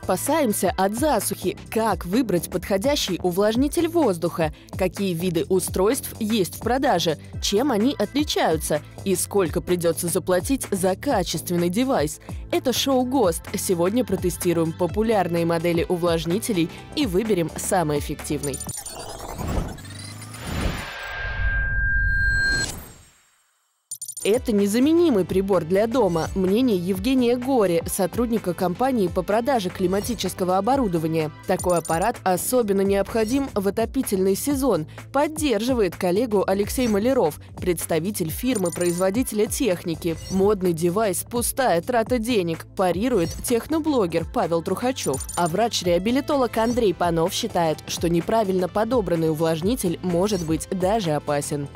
Спасаемся от засухи. Как выбрать подходящий увлажнитель воздуха? Какие виды устройств есть в продаже? Чем они отличаются? И сколько придется заплатить за качественный девайс? Это шоу «ГОСТ». Сегодня протестируем популярные модели увлажнителей и выберем самый эффективный. Это незаменимый прибор для дома. Мнение Евгения Гори, сотрудника компании по продаже климатического оборудования. Такой аппарат особенно необходим в отопительный сезон. Поддерживает коллегу Алексей Маляров, представитель фирмы-производителя техники. Модный девайс – пустая трата денег, парирует техноблогер Павел Трухачев. А врач-реабилитолог Андрей Панов считает, что неправильно подобранный увлажнитель может быть даже опасен.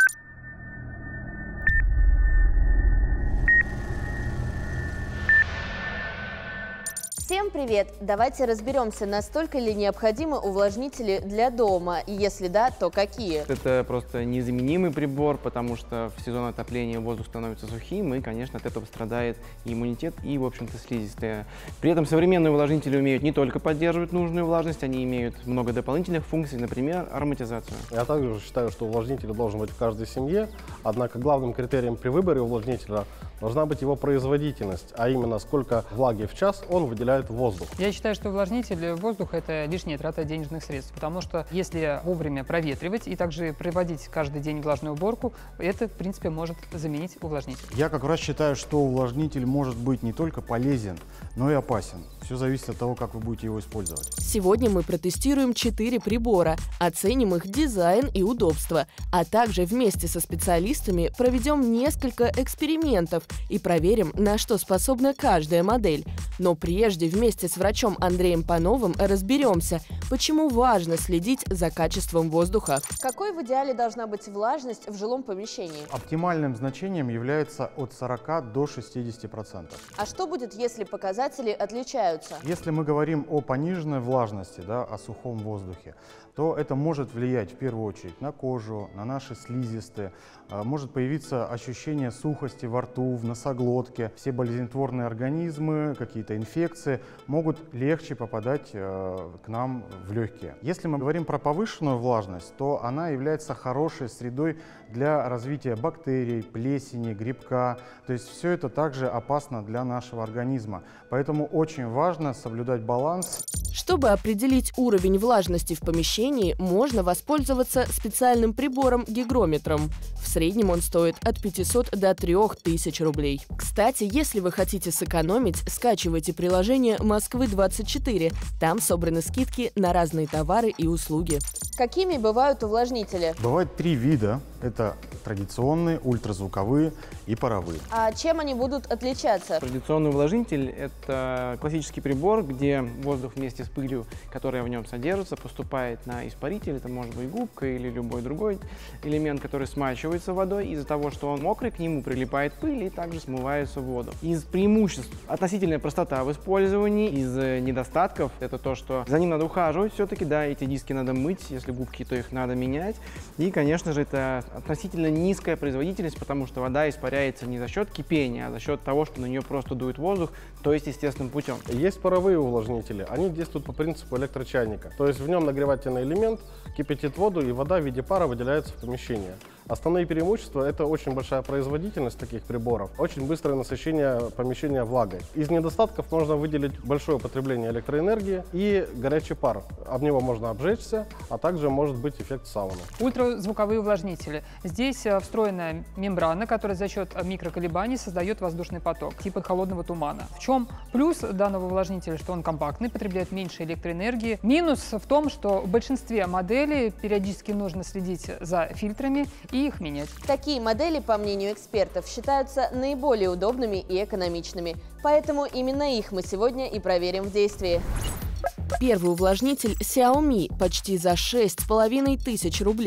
Всем привет! Давайте разберемся, настолько ли необходимы увлажнители для дома, и если да, то какие? Это просто незаменимый прибор, потому что в сезон отопления воздух становится сухим, и, конечно, от этого страдает и иммунитет, и, в общем-то, слизистая. При этом современные увлажнители умеют не только поддерживать нужную влажность, они имеют много дополнительных функций, например, ароматизацию. Я также считаю, что увлажнитель должен быть в каждой семье, однако главным критерием при выборе увлажнителя должна быть его производительность, а именно сколько влаги в час он выделяет в воздух. Я считаю, что увлажнитель воздуха – это лишняя трата денежных средств, потому что если вовремя проветривать и также проводить каждый день влажную уборку, это, в принципе, может заменить увлажнитель. Я как раз считаю, что увлажнитель может быть не только полезен, но и опасен. Все зависит от того, как вы будете его использовать. Сегодня мы протестируем 4 прибора, оценим их дизайн и удобство, а также вместе со специалистами проведем несколько экспериментов и проверим, на что способна каждая модель. Но прежде вместе с врачом Андреем Пановым разберемся, почему важно следить за качеством воздуха. Какой в идеале должна быть влажность в жилом помещении? Оптимальным значением является от 40 до 60%. А что будет, если показатели отличаются? Если мы говорим о пониженной влажности, о сухом воздухе, то это может влиять в первую очередь на кожу, на наши слизистые. Может появиться ощущение сухости во рту, в носоглотке. Все болезнетворные организмы, какие-то инфекции могут легче попадать к нам в легкие. Если мы говорим про повышенную влажность, то она является хорошей средой для развития бактерий, плесени, грибка. То есть все это также опасно для нашего организма. Поэтому очень важно соблюдать баланс. Чтобы определить уровень влажности в помещении, можно воспользоваться специальным прибором-гигрометром. В среднем он стоит от 500 до 3000 рублей. Кстати, если вы хотите сэкономить, скачивайте приложение «Москвы-24». Там собраны скидки на разные товары и услуги. Какими бывают увлажнители? Бывает 3 вида. Это традиционные, ультразвуковые и паровые. А чем они будут отличаться? Традиционный увлажнитель – это классический прибор, где воздух вместе с пылью, которая в нем содержится, поступает на испаритель. Это может быть губка или любой другой элемент, который смачивается водой. Из-за того, что он мокрый, к нему прилипает пыль и также смывается в воду. Из преимуществ относительная простота в использовании, из недостатков – это то, что за ним надо ухаживать все-таки, эти диски надо мыть, если губки, то их надо менять. И, конечно же, это относительно низкая производительность, потому что вода испаряется не за счет кипения, а за счет того, что на нее просто дует воздух, то есть естественным путем. Есть паровые увлажнители. Они действуют по принципу электрочайника. То есть в нем нагревательный элемент кипятит воду, и вода в виде пара выделяется в помещение. Основные преимущества – это очень большая производительность таких приборов, очень быстрое насыщение помещения влагой. Из недостатков можно выделить большое употребление электроэнергии и горячий пар. Об него можно обжечься, а также может быть эффект сауны. Ультразвуковые увлажнители. Здесь встроена мембрана, которая за счет микроколебаний создает воздушный поток, типа холодного тумана. В чем плюс данного увлажнителя? Что он компактный, потребляет меньше электроэнергии. Минус в том, что в большинстве моделей периодически нужно следить за фильтрами и их менять. Такие модели, по мнению экспертов, считаются наиболее удобными и экономичными. Поэтому именно их мы сегодня и проверим в действии. Первый увлажнитель Xiaomi почти за 6500 рублей.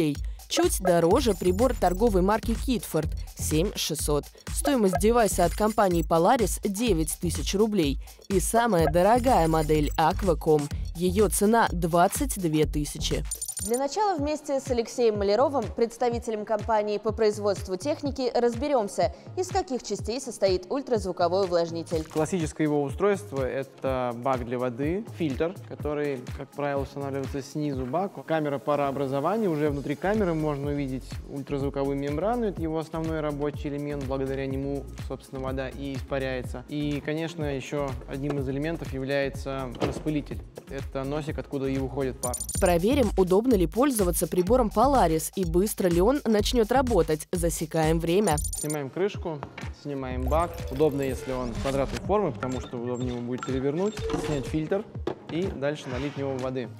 Чуть дороже прибор торговой марки Kidford – 7600. Стоимость девайса от компании Polaris – 9000 рублей. И самая дорогая модель Aquacom. Ее цена – 22 тысячи. Для начала вместе с Алексеем Маляровым, представителем компании по производству техники, разберемся, из каких частей состоит ультразвуковой увлажнитель. Классическое его устройство – это бак для воды, фильтр, который, как правило, устанавливается снизу бака. Камера парообразования, уже внутри камеры можно увидеть ультразвуковую мембрану, это его основной рабочий элемент, благодаря нему, собственно, вода и испаряется. И, конечно, еще одним из элементов является распылитель. Это носик, откуда и выходит пар. Проверим, удобно ли пользоваться прибором Polaris и быстро ли он начнет работать. Засекаем время. Снимаем крышку, снимаем бак. Удобно, если он квадратной формы, потому что удобнее его будет перевернуть. Снять фильтр и дальше налить в него воды.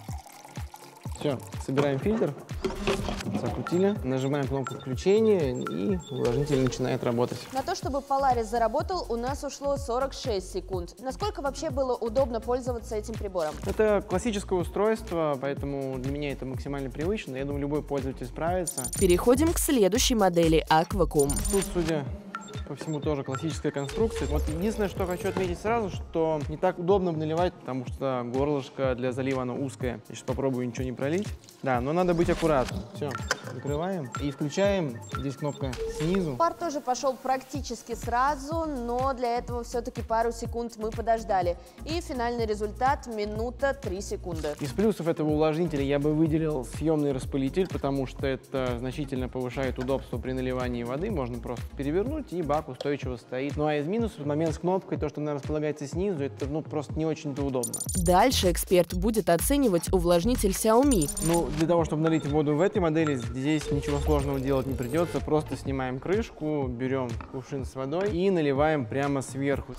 Все, собираем фильтр, закрутили, нажимаем кнопку включения и увлажнитель начинает работать. На то, чтобы Polaris заработал, у нас ушло 46 секунд. Насколько вообще было удобно пользоваться этим прибором? Это классическое устройство, поэтому для меня это максимально привычно. Я думаю, любой пользователь справится. Переходим к следующей модели Aquacom. Тут, судя по всему, тоже классическая конструкция. Вот единственное, что хочу отметить сразу, что не так удобно наливать, потому что горлышко для залива оно узкое. Я сейчас попробую ничего не пролить. Да, но надо быть аккуратным. Все, закрываем и включаем. Здесь кнопка снизу. Пар тоже пошел практически сразу, но для этого все-таки пару секунд мы подождали. И финальный результат – минута 3 секунды. Из плюсов этого увлажнителя я бы выделил съемный распылитель, потому что это значительно повышает удобство при наливании воды. Можно просто перевернуть, и бак устойчиво стоит. Ну а из минусов, момент с кнопкой, то, что она располагается снизу, это просто не очень-то удобно. Дальше эксперт будет оценивать увлажнитель Xiaomi. Ну, для того, чтобы налить воду в этой модели, здесь ничего сложного делать не придется. Просто снимаем крышку, берем кувшин с водой и наливаем прямо сверху.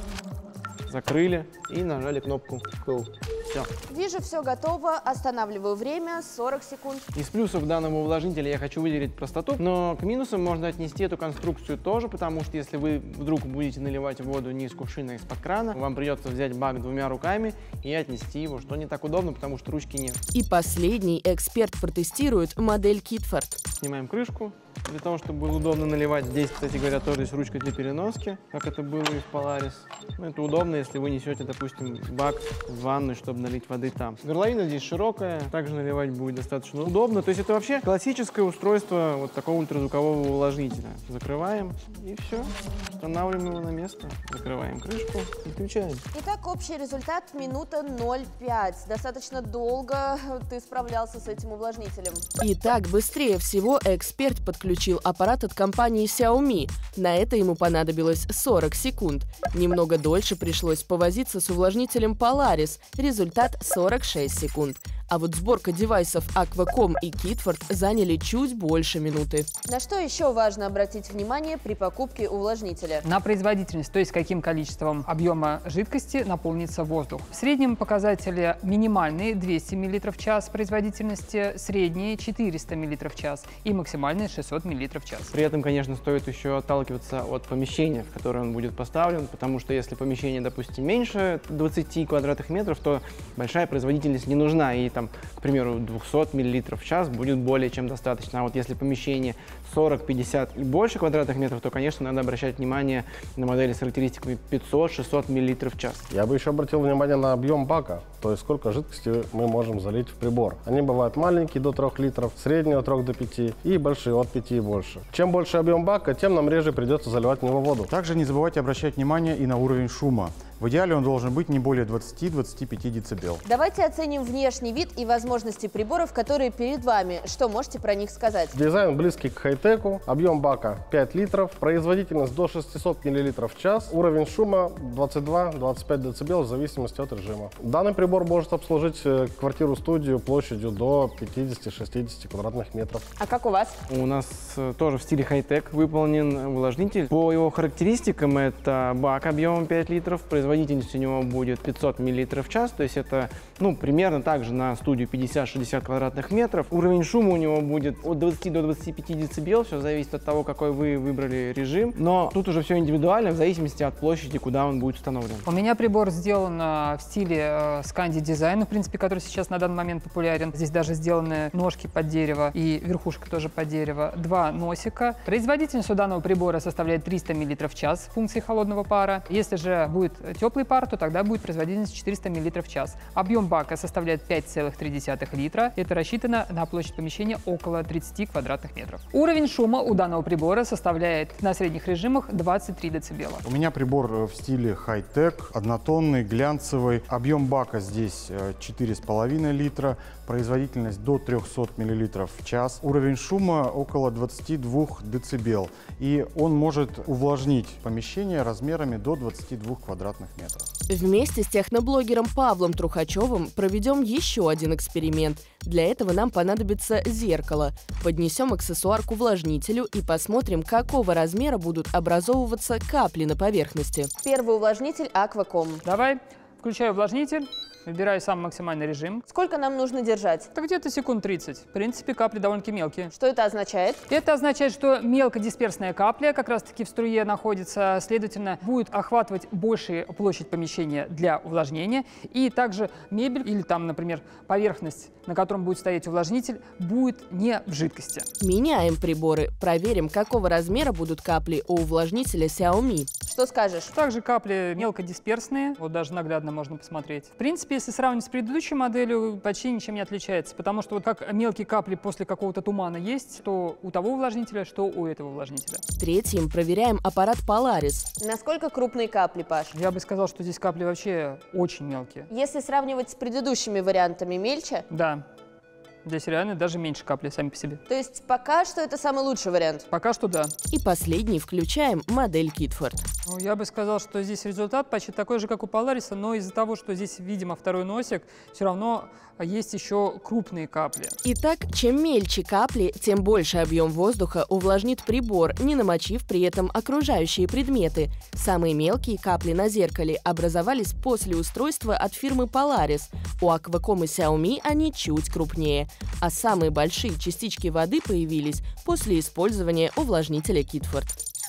Закрыли и нажали кнопку Fill. Все. Вижу, все готово. Останавливаю время. 40 секунд. Из плюсов данного увлажнителя я хочу выделить простоту, но к минусам можно отнести эту конструкцию тоже, потому что если вы вдруг будете наливать воду не из кувшина, а из-под крана, вам придется взять бак двумя руками и отнести его, что не так удобно, потому что ручки нет. И последний эксперт протестирует модель Kidford. Снимаем крышку. Для того, чтобы было удобно наливать, здесь, кстати говоря, тоже есть ручка для переноски, как это было и в Polaris. Ну, это удобно, если вы несете, допустим, бак в ванную, чтобы налить воды там. Горловина здесь широкая, также наливать будет достаточно удобно. То есть это вообще классическое устройство вот такого ультразвукового увлажнителя. Закрываем и все. Устанавливаем его на место. Закрываем крышку и включаем. Итак, общий результат – минута 0,5. Достаточно долго ты справлялся с этим увлажнителем. Итак, быстрее всего эксперт подключил аппарат от компании Xiaomi. На это ему понадобилось 40 секунд. Немного дольше пришлось повозиться с увлажнителем Polaris. Результат 46 секунд. А вот сборка девайсов Aquacom и Kidford заняли чуть больше минуты. На что еще важно обратить внимание при покупке увлажнителя? На производительность, то есть каким количеством объема жидкости наполнится воздух. В среднем показатели минимальные 200 мл в час производительности, средние 400 мл в час и максимальные 600 мл в час. При этом, конечно, стоит еще отталкиваться от помещения, в которое он будет поставлен, потому что если помещение, допустим, меньше 20 квадратных метров, то большая производительность не нужна, и там, к примеру, 200 мл в час будет более чем достаточно. А вот если помещение 40, 50 и больше квадратных метров, то, конечно, надо обращать внимание на модели с характеристиками 500-600 мл в час. Я бы еще обратил внимание на объем бака, то есть сколько жидкости мы можем залить в прибор. Они бывают маленькие, до 3 литров, средние от 3 до 5 и большие от 5 и больше. Чем больше объем бака, тем нам реже придется заливать в него воду. Также не забывайте обращать внимание и на уровень шума. В идеале он должен быть не более 20-25 дБ. Давайте оценим внешний вид и возможности приборов, которые перед вами. Что можете про них сказать? Дизайн близкий к хай-теку, объем бака 5 литров, производительность до 600 мл в час, уровень шума 22-25 дБ в зависимости от режима. Данный прибор может обслужить квартиру-студию площадью до 50-60 квадратных метров. А как у вас? У нас тоже в стиле хай-тек выполнен увлажнитель. По его характеристикам это бак объемом 5 литров, производительность производительность у него будет 500 мл в час, то есть это примерно также на студию 50-60 квадратных метров. Уровень шума у него будет от 20 до 25 дБ, все зависит от того, какой вы выбрали режим. Но тут уже все индивидуально, в зависимости от площади, куда он будет установлен. У меня прибор сделан в стиле Scandi дизайна, в принципе, который сейчас на данный момент популярен. Здесь даже сделаны ножки под дерево и верхушка тоже под дерево. 2 носика. Производительность у данного прибора составляет 300 мл в час функции холодного пара. Если же будет теплый пар, то тогда будет производительность 400 мл в час. Объем бака составляет 5,3 литра. Это рассчитано на площадь помещения около 30 квадратных метров. Уровень шума у данного прибора составляет на средних режимах 23 дБ. У меня прибор в стиле хай-тек, однотонный, глянцевый. Объем бака здесь 4,5 литра, производительность до 300 мл в час. Уровень шума около 22 дБ. И он может увлажнить помещение размерами до 22 квадратных метров. Вместе с техноблогером Павлом Трухачевым проведем еще один эксперимент. Для этого нам понадобится зеркало. Поднесем аксессуар к увлажнителю и посмотрим, какого размера будут образовываться капли на поверхности. Первый увлажнитель Aquacom. Давай, включаю увлажнитель. Выбираю самый максимальный режим. Сколько нам нужно держать? Это где-то секунд 30. В принципе, капли довольно-таки мелкие. Что это означает? Это означает, что мелкодисперсная капля как раз-таки в струе находится, следовательно, будет охватывать большую площадь помещения для увлажнения. И также мебель или там, например, поверхность, на котором будет стоять увлажнитель, будет не в жидкости. Меняем приборы. Проверим, какого размера будут капли у увлажнителя Xiaomi. Что скажешь? Также капли мелкодисперсные. Вот даже наглядно можно посмотреть. В принципе, если сравнить с предыдущей моделью, почти ничем не отличается, потому что вот как мелкие капли после какого-то тумана есть, что у того увлажнителя, что у этого увлажнителя. Третьим проверяем аппарат Polaris. Насколько крупные капли, Паш? Я бы сказал, что здесь капли вообще очень мелкие. Если сравнивать с предыдущими вариантами, мельче? Да. Здесь реально даже меньше капли сами по себе. То есть пока что это самый лучший вариант? Пока что да. И последний включаем модель Kidford. Ну, я бы сказал, что здесь результат почти такой же, как у Polaris, но из-за того, что здесь, видимо, второй носик, все равно есть еще крупные капли. Итак, чем мельче капли, тем больше объем воздуха увлажнит прибор, не намочив при этом окружающие предметы. Самые мелкие капли на зеркале образовались после устройства от фирмы Polaris. У Aquacom и Xiaomi они чуть крупнее. А самые большие частички воды появились после использования увлажнителя Kidford.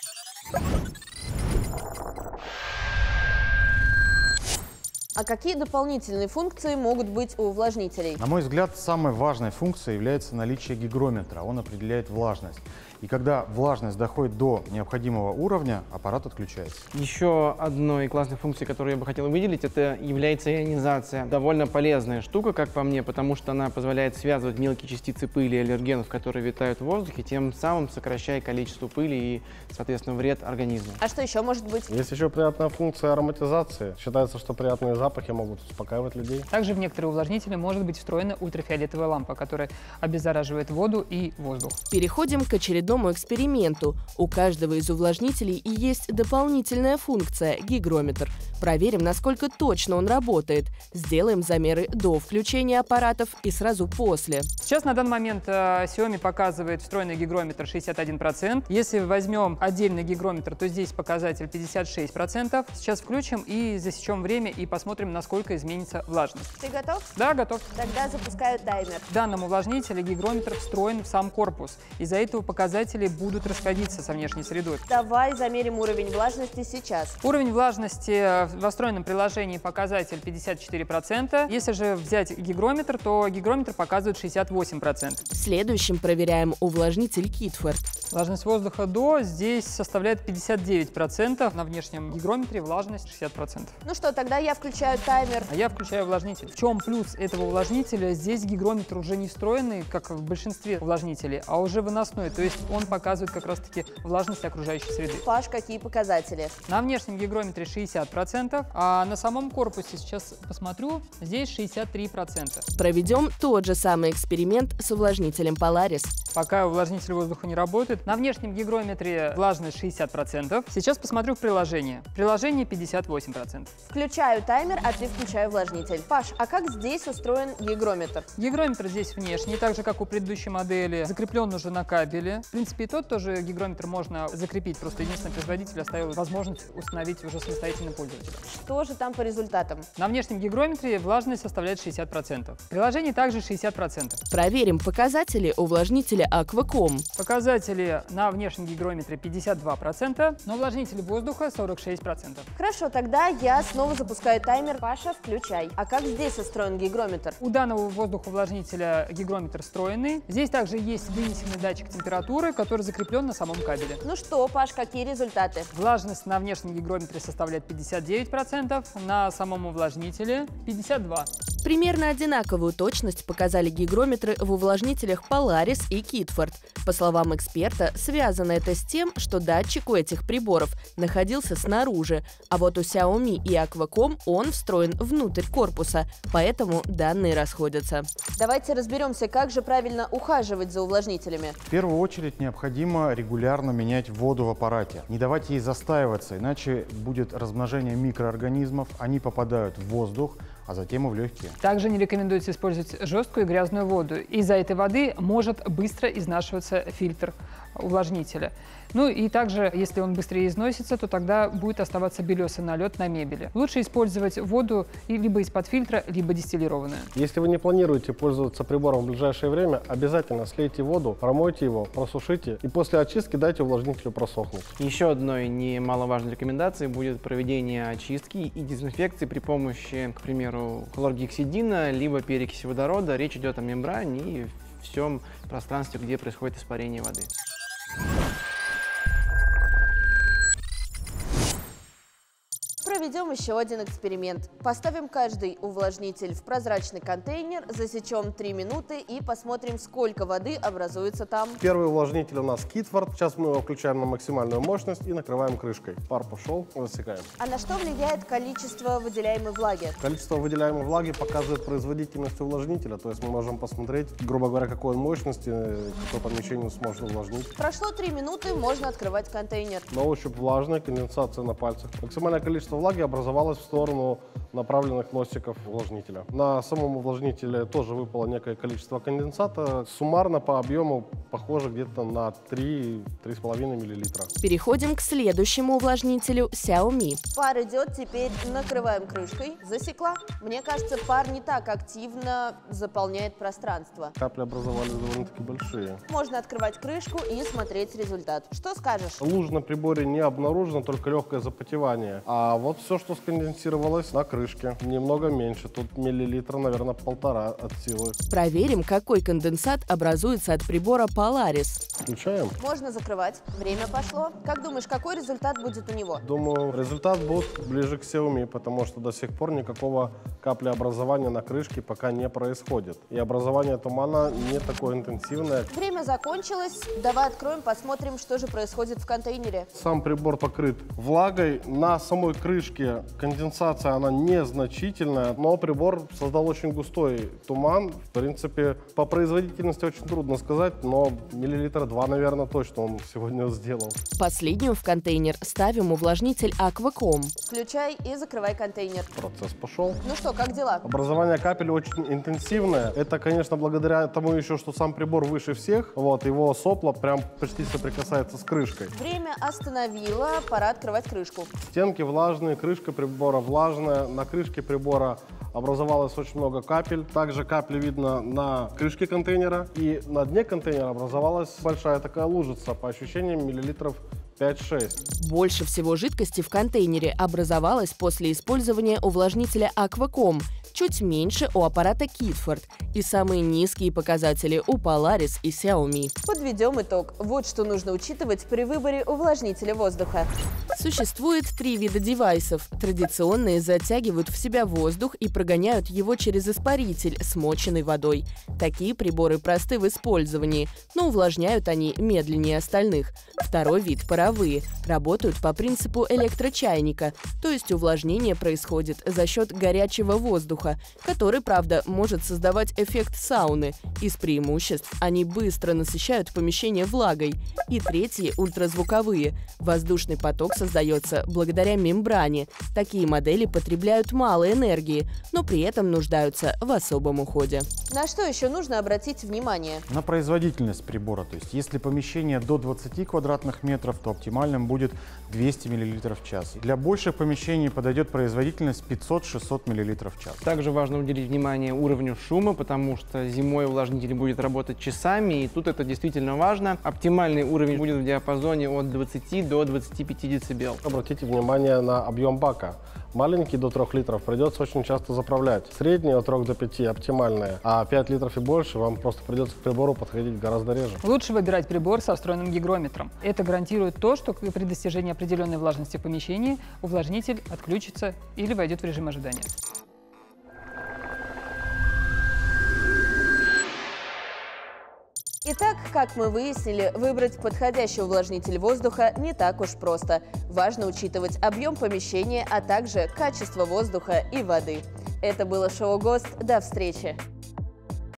А какие дополнительные функции могут быть у увлажнителей? На мой взгляд, самой важной функцией является наличие гигрометра. Он определяет влажность. И когда влажность доходит до необходимого уровня, аппарат отключается. Еще одной классной функцией, которую я бы хотел выделить, это является ионизация. Довольно полезная штука, как по мне, потому что она позволяет связывать мелкие частицы пыли и аллергенов, которые витают в воздухе, тем самым сокращая количество пыли и, соответственно, вред организму. А что еще может быть? Есть еще приятная функция ароматизации. Считается, что приятные запахи могут успокаивать людей. Также в некоторые увлажнители может быть встроена ультрафиолетовая лампа, которая обеззараживает воду и воздух. Переходим к очередному эксперименту. У каждого из увлажнителей и есть дополнительная функция – гигрометр. Проверим, насколько точно он работает. Сделаем замеры до включения аппаратов и сразу после. Сейчас на данный момент Xiaomi показывает встроенный гигрометр 61%. Если возьмем отдельный гигрометр, то здесь показатель 56%. Сейчас включим и засечем время и посмотрим, насколько изменится влажность. Ты готов? Да, готов. Тогда запускаю таймер. В данном увлажнителе гигрометр встроен в сам корпус. Из-за этого показатели будут расходиться со внешней средой. Давай замерим уровень влажности сейчас. Уровень влажности в встроенном приложении показатель 54%. Если же взять гигрометр, то гигрометр показывает 68%. Следующим проверяем увлажнитель Kidford. Влажность воздуха до здесь составляет 59%. На внешнем гигрометре влажность 60%. Ну что, тогда я включаю таймер. А я включаю увлажнитель. В чем плюс этого увлажнителя? Здесь гигрометр уже не встроенный, как в большинстве увлажнителей, а уже выносной. То есть он показывает как раз-таки влажность окружающей среды. Паш, какие показатели? На внешнем гигрометре 60%, а на самом корпусе, сейчас посмотрю, здесь 63%. Проведем тот же самый эксперимент с увлажнителем Polaris. Пока увлажнитель воздуха не работает. На внешнем гигрометре влажность 60%. Сейчас посмотрю в приложение. В приложении 58%. Включаю таймер, а ты включай увлажнитель. Паш, а как здесь устроен гигрометр? Гигрометр здесь внешний, так же, как у предыдущей модели. Закреплен уже на кабеле. В принципе, и тот тоже гигрометр можно закрепить. Просто единственный производитель оставил возможность установить уже самостоятельно пользователю. Что же там по результатам? На внешнем гигрометре влажность составляет 60%. В приложении также 60%. Проверим показатели увлажнителя Aquacom. Показатели на внешнем гигрометре 52%, на увлажнителе воздуха 46%. Хорошо, тогда я снова запускаю таймер. Паша, включай. А как здесь устроен гигрометр? У данного воздуховлажнителя гигрометр встроенный. Здесь также есть вынесенный датчик температуры, который закреплен на самом кабеле. Ну что, Паш, какие результаты? Влажность на внешнем гигрометре составляет 59%, на самом увлажнителе 52%. Примерно одинаковую точность показали гигрометры в увлажнителях Polaris и Kidford. По словам эксперта, связано это с тем, что датчик у этих приборов находился снаружи, а вот у Xiaomi и Aquacom он встроен внутрь корпуса, поэтому данные расходятся. Давайте разберемся, как же правильно ухаживать за увлажнителями. В первую очередь необходимо регулярно менять воду в аппарате. Не давать ей застаиваться, иначе будет размножение микроорганизмов, они попадают в воздух, а затем и в легкие. Также не рекомендуется использовать жесткую и грязную воду. Из-за этой воды может быстро изнашиваться фильтр увлажнителя. Ну и также, если он быстрее износится, то тогда будет оставаться белесый налет на мебели. Лучше использовать воду либо из-под фильтра, либо дистиллированную. Если вы не планируете пользоваться прибором в ближайшее время, обязательно слейте воду, промойте его, просушите и после очистки дайте увлажнителю просохнуть. Еще одной немаловажной рекомендацией будет проведение очистки и дезинфекции при помощи, к примеру, хлоргексидина, либо перекиси водорода. Речь идет о мембране и всем пространстве, где происходит испарение воды. Проведем еще один эксперимент. Поставим каждый увлажнитель в прозрачный контейнер, засечем 3 минуты и посмотрим, сколько воды образуется там. Первый увлажнитель у нас Kidford. Сейчас мы его включаем на максимальную мощность и накрываем крышкой. Пар пошел, засекаем. А на что влияет количество выделяемой влаги? Количество выделяемой влаги показывает производительность увлажнителя. То есть мы можем посмотреть, грубо говоря, какой он мощности, какое помещение сможет увлажнить. Прошло 3 минуты, можно открывать контейнер. На ощупь влажная, конденсация на пальцах. Максимальное количество влаги образовалось в сторону направленных носиков увлажнителя. На самом увлажнителе тоже выпало некое количество конденсата. Суммарно по объему похоже где-то на 3-3,5 мл. Переходим к следующему увлажнителю Xiaomi. Пар идет, теперь накрываем крышкой. Засекла. Мне кажется, пар не так активно заполняет пространство. Капли образовались довольно-таки большие. Можно открывать крышку и смотреть результат. Что скажешь? Луж на приборе не обнаружено, только легкое запотевание. А вот все, что сконденсировалось на крышке, немного меньше. Тут миллилитра, наверное, 1,5 от силы. Проверим, какой конденсат образуется от прибора Polaris. Включаем. Можно закрывать. Время пошло. Как думаешь, какой результат будет у него? Думаю, результат будет ближе к Xiaomi, потому что до сих пор никакого каплеобразования на крышке пока не происходит. И образование тумана не такое интенсивное. Время закончилось. Давай откроем, посмотрим, что же происходит в контейнере. Сам прибор покрыт влагой. На самой крышке конденсация, она незначительная, но прибор создал очень густой туман. В принципе, по производительности очень трудно сказать, но миллилитра 2, наверное, точно он сегодня сделал. Последнюю в контейнер ставим увлажнитель Aquacom. Включай и закрывай контейнер. Процесс пошел. Ну что, как дела? Образование капель очень интенсивное. Это, конечно, благодаря тому еще, что сам прибор выше всех. Вот, его сопло прям почти соприкасается с крышкой. Время остановило, пора открывать крышку. Стенки влажные, крышка прибора влажная. На крышке прибора образовалось очень много капель. Также капли видно на крышке контейнера. И на дне контейнера образовалась большая такая лужица, по ощущениям миллилитров 5-6. Больше всего жидкости в контейнере образовалось после использования увлажнителя Aquacom, чуть меньше у аппарата Kidford и самые низкие показатели у Polaris и Xiaomi. Подведем итог. Вот что нужно учитывать при выборе увлажнителя воздуха. Существует 3 вида девайсов. Традиционные затягивают в себя воздух и прогоняют его через испаритель, смоченный водой. Такие приборы просты в использовании, но увлажняют они медленнее остальных. Второй вид – паровые. Работают по принципу электрочайника, то есть увлажнение происходит за счет горячего воздуха воздуха, который, правда, может создавать эффект сауны. Из преимуществ они быстро насыщают помещение влагой. И третьи – ультразвуковые. Воздушный поток создается благодаря мембране. Такие модели потребляют мало энергии, но при этом нуждаются в особом уходе. На что еще нужно обратить внимание? На производительность прибора. То есть если помещение до 20 квадратных метров, то оптимальным будет 200 мл в час. Для больших помещений подойдет производительность 500-600 мл в час. Также важно уделить внимание уровню шума, потому что зимой увлажнитель будет работать часами, и тут это действительно важно. Оптимальный уровень будет в диапазоне от 20 до 25 дБ. Обратите внимание на объем бака. Маленький до 3 литров придется очень часто заправлять. Средний от 3 до 5 оптимальные, а 5 литров и больше вам просто придется к прибору подходить гораздо реже. Лучше выбирать прибор со встроенным гигрометром. Это гарантирует то, что при достижении определенной влажности в помещении увлажнитель отключится или войдет в режим ожидания. Итак, как мы выяснили, выбрать подходящий увлажнитель воздуха не так уж просто. Важно учитывать объем помещения, а также качество воздуха и воды. Это было шоу «ГОСТ». До встречи!